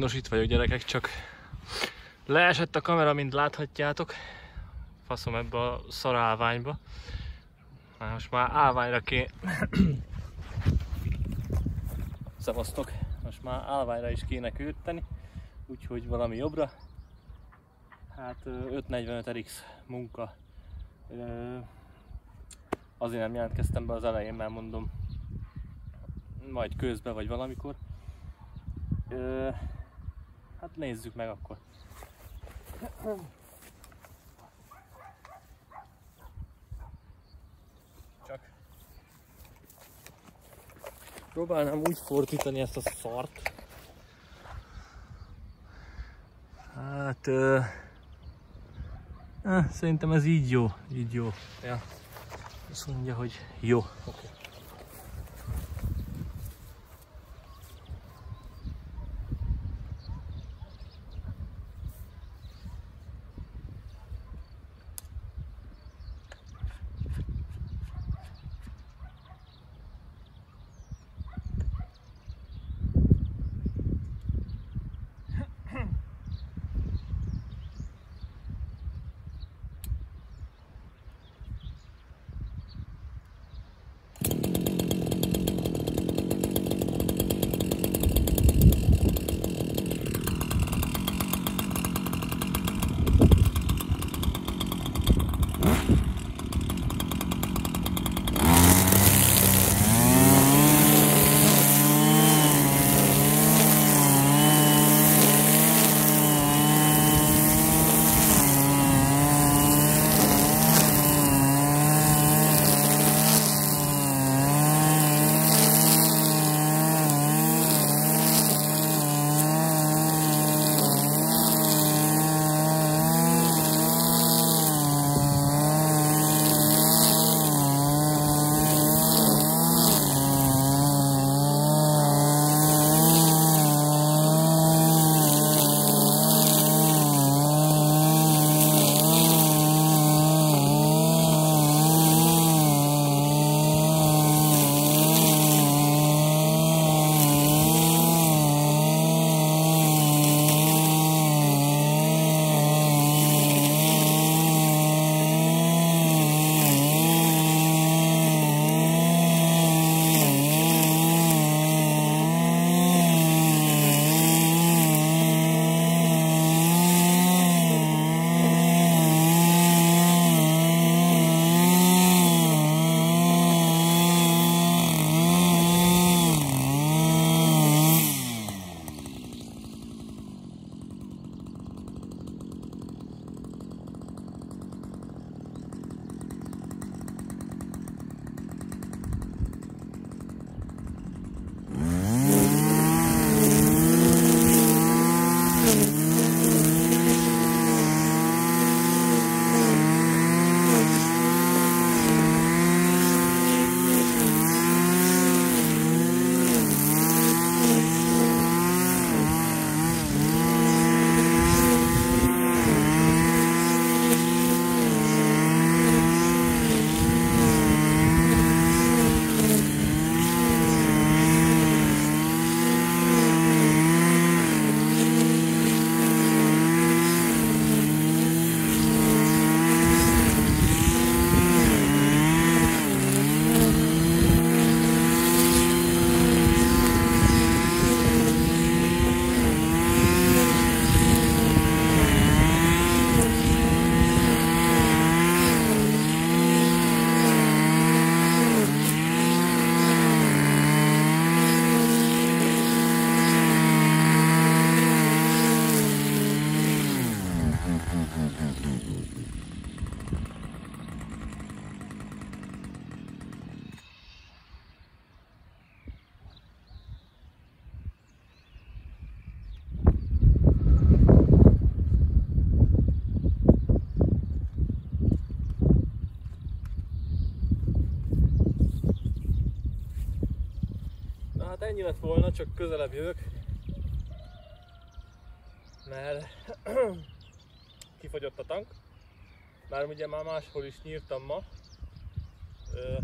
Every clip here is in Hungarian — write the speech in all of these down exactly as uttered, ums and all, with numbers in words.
Nos, itt vagyok gyerekek, csak leesett a kamera, mint láthatjátok. Faszom ebbe a szar állványba. Na, most már állványra kéne... Szevasztok! Most már állványra is kéne költeni, úgyhogy valami jobbra. Hát öt negyvenöt er iksz munka. Azért nem jelentkeztem be az elején, mert mondom, majd közben vagy valamikor. Hát nézzük meg akkor. Csak próbálnám úgy fordítani ezt a szart. Hát uh, eh, szerintem ez így jó, így jó. Ja. Azt mondja, hogy jó. Okay. Hát ennyi lett volna, csak közelebb jövök, mert kifogyott a tank, bár ugye már máshol is nyírtam ma. Ö,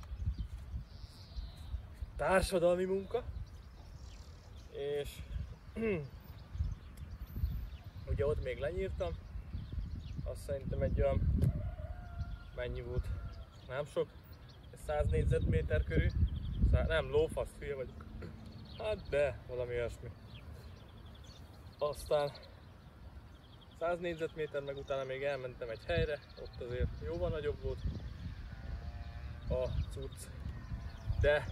társadalmi munka, és Ugye ott még lenyírtam, azt szerintem egy olyan, mennyi volt, nem sok, száz négyzetméter körül, Szá... nem lófasz, hülye vagyok, hát de valami olyasmi. Aztán száz négyzetméter, meg utána még elmentem egy helyre, ott azért jóval nagyobb volt a cucc, de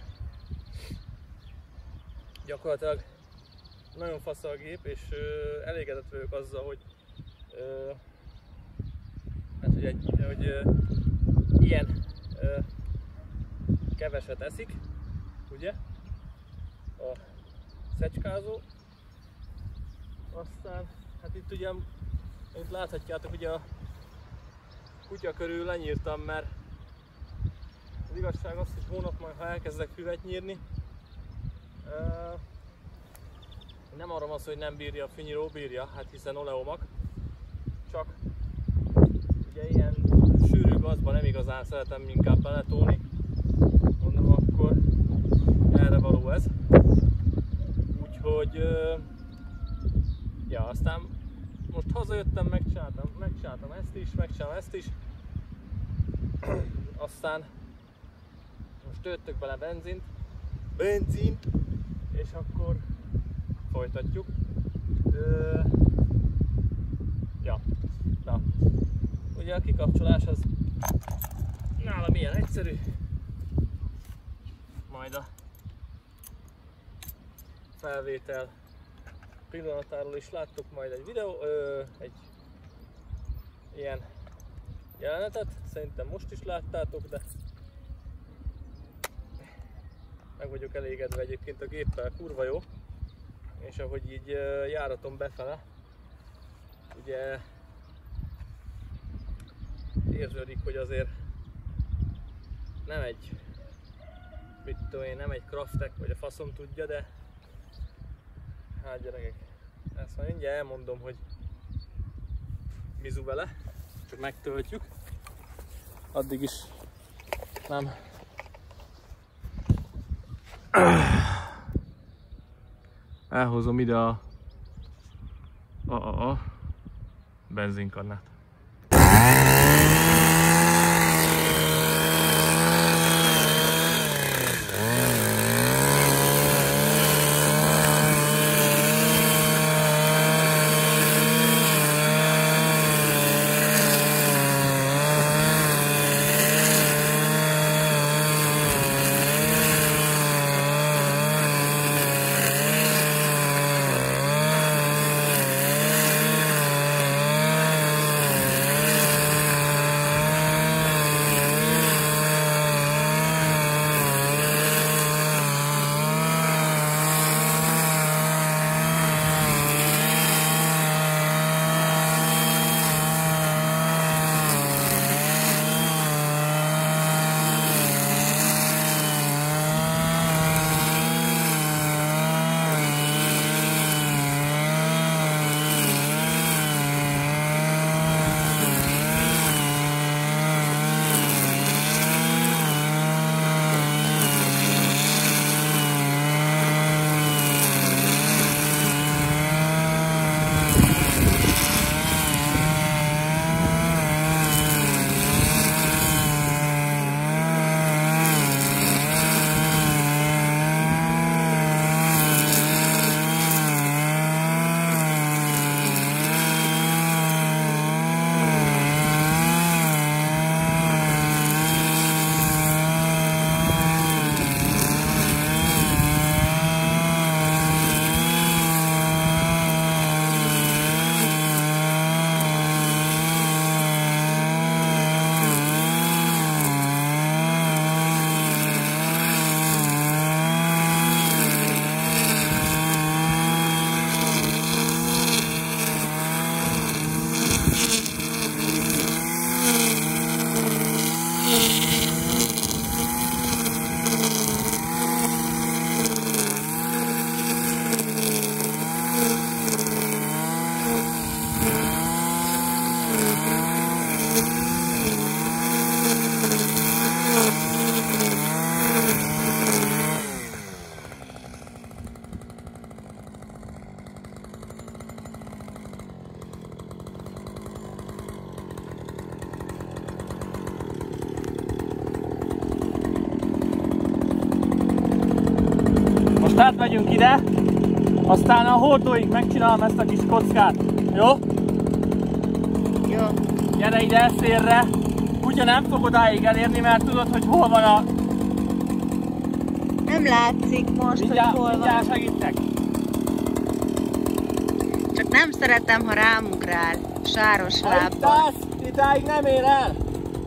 gyakorlatilag nagyon fasz a gép, és ö, elégedett vagyok azzal, hogy, ö, hát, hogy, egy, hogy ö, ilyen ö, keveset eszik, ugye, a szecskázó. Aztán, hát itt ugye, mint láthatjátok, ugye a kutya körül lenyírtam, mert az igazság az, hogy hónap majd, ha elkezdek füvet nyírni, uh, nem arra van szó, hogy nem bírja a fűnyíró, bírja, hát hiszen oleomak, csak ugye ilyen sűrű gazba nem igazán szeretem inkább beletóni, mondom, akkor erre való ez. Úgyhogy, uh, ja, aztán most hazajöttem, megcsináltam, megcsináltam ezt is, megcsináltam ezt is, aztán most töltök bele benzint, benzint, és akkor folytatjuk. Ö, ja, na, ugye a kikapcsolás az nálam ilyen egyszerű, majd a felvétel pillanatáról is láttok majd egy videó, ö, egy ilyen jelenetet, szerintem most is láttátok, de meg vagyok elégedve egyébként a géppel, kurva jó, és ahogy így járatom befele, ugye érződik, hogy azért nem egy, mit tudom én, nem egy Craftek, vagy a faszom tudja, de hát gyerekek, ezt már mindjárt elmondom, hogy mizu vele, csak megtöltjük, addig is nem. Elhozom ide a, a, a, a benzinkannát. megyünk ide, aztán a hordóig megcsinálom ezt a kis kockát. Jó? Jó. Gyere ide szélre. Kutya nem fog odáig elérni, mert tudod, hogy hol van a... Nem látszik most, mindjárt, hogy hol van. Mindjárt segítek. Csak nem szeretem, ha rámugrál sáros lábbal. Itt idáig nem ér el.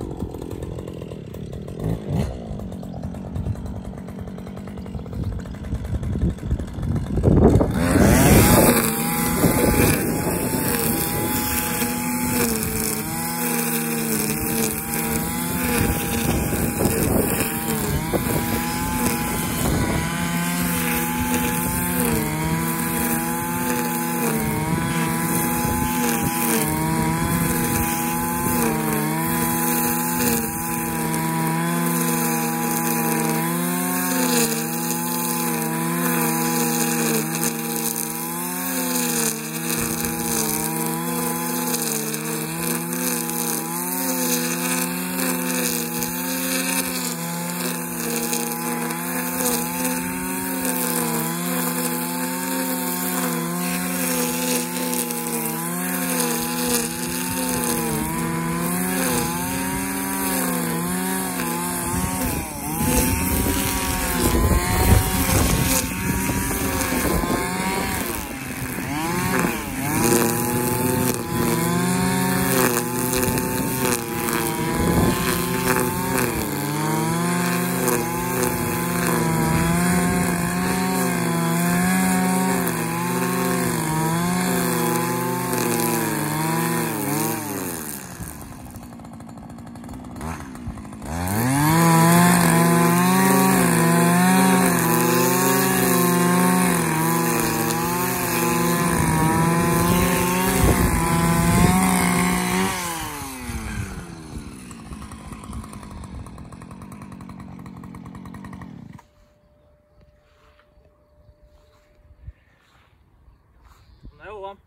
Na jó van.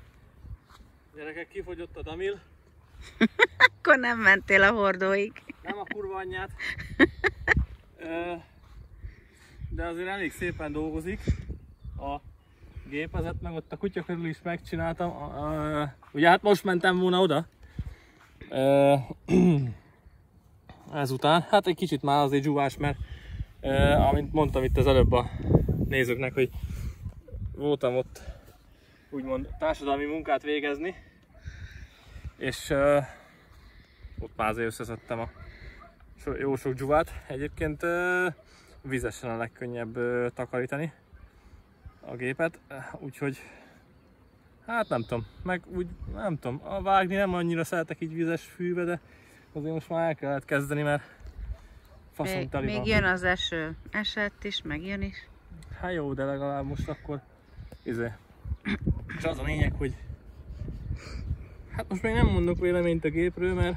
Gyerekek, kifogyott a damil. Akkor nem mentél a hordóig. Nem a kurva anyját. De azért elég szépen dolgozik a gépezet, meg ott a kutya körül is megcsináltam. Ugye hát most mentem volna oda. Ezután, hát egy kicsit már azért zsúvás, mert amint mondtam itt az előbb a nézőknek, hogy voltam ott úgymond társadalmi munkát végezni, és uh, ott már azért összeszedtem a so, jó sok dzsuvát. Egyébként uh, vizesen a legkönnyebb uh, takarítani a gépet, uh, úgyhogy hát nem tudom, meg úgy nem tudom, a vágni nem annyira szeretek így vizes fűbe, de azért most már el kellett kezdeni, mert faszom teli van. Még jön az eső, esett is, meg jön is. Hát jó, de legalább most akkor izé. És az a lényeg, hogy hát most még nem mondok véleményt a gépről, mert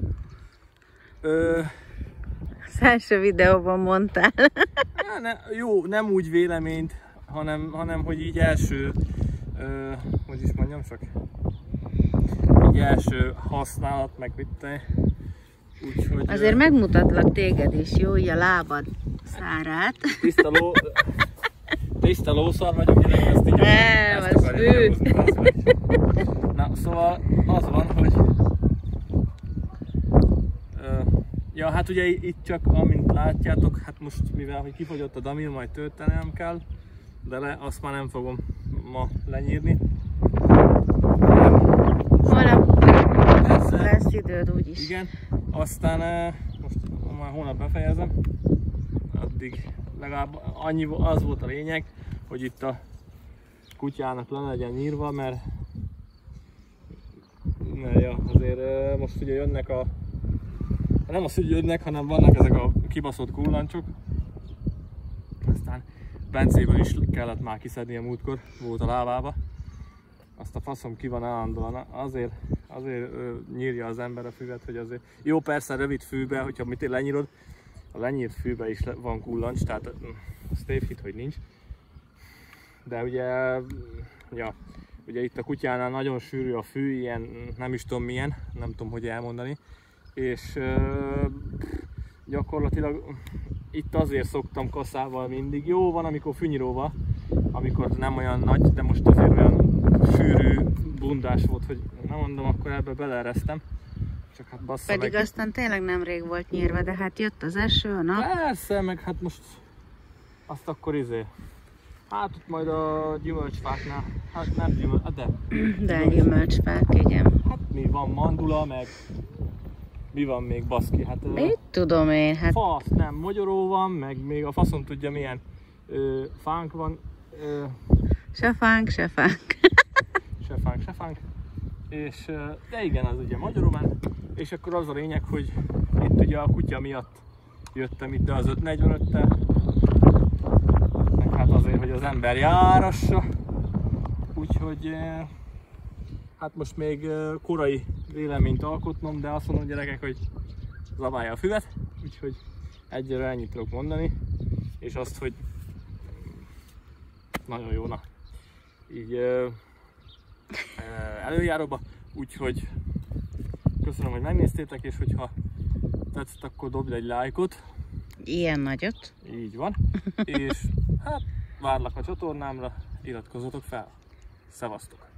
ö, az első videóban mondtál. hát ne, jó, nem úgy véleményt, hanem, hanem hogy így első, ö, hogy is mondjam csak, így első használat, meg mit. Úgyhogy azért ö, megmutatlak téged is, jó, így a lábad szárát. Tiszta ló, tiszta lószar vagyok, gyerek, ezt így nem, ezt az akarja fő. lehozni. Na, szóval az van, hogy ö, ja, hát ugye itt csak, amint látjátok, hát most mivel hogy kifogyott a damil, majd töltenem kell, de le, azt már nem fogom ma lenyírni. Holnap Ezzel, lesz időd úgyis. igen, aztán most már hónap befejezem, addig legalább annyi, az volt a lényeg, hogy itt a kutyának le legyen nyírva, mert, mert ja, azért most ugye jönnek a, nem az, hogy jönnek, hanem vannak ezek a kibaszott kullancsok. Aztán Bencéből is kellett már kiszedni a múltkor, volt a lábába. Azt a faszom ki van állandóan, azért, azért nyírja az ember a füvet, hogy azért jó, persze rövid fűbe, hogyha mit lenyírod, a lenyírt fűbe is van kullancs, tehát az tévhit, hogy nincs. De ugye, ja, ugye itt a kutyánál nagyon sűrű a fű, ilyen nem is tudom milyen, nem tudom hogy elmondani. És uh, gyakorlatilag itt azért szoktam kaszával mindig. Jó van, amikor fűnyíróval, amikor nem olyan nagy, de most azért olyan sűrű bundás volt, hogy nem mondom, akkor ebbe beleeresztem. Csak hát bassza Pedig meg. aztán tényleg nemrég volt nyírva, de hát jött az eső, a nap. Persze, meg hát most azt akkor izé. Hát ott majd a gyümölcsfáknál, hát nem gyümölcs, de. De gyümölcsfák, igen. Hát mi van, mandula, meg mi van még, baszki, hát... Mit tudom én, hát... Fasz, nem, mogyoró van, meg még a faszom tudja milyen ö, fánk van. Ö, Se fánk, se fánk. se fánk, se fánk. És, ö, de igen, az ugye magyaromán. És akkor az a lényeg, hogy itt ugye a kutya miatt jöttem itt az öt negyvenöttel. Meg hát azért, hogy az ember járassa. Úgyhogy hát most még korai véleményt alkotnom, de azt mondom gyerekek, hogy zabálja a füvet. Úgyhogy egyre ennyit tudok mondani. És azt, hogy nagyon jó, na. Így előjáróba. Úgyhogy köszönöm, hogy megnéztétek, és hogyha tetszett, akkor dobd egy lájkot. Ilyen nagyot. Így van. És hát várlak a csatornámra, iratkozzatok fel. Szevasztok!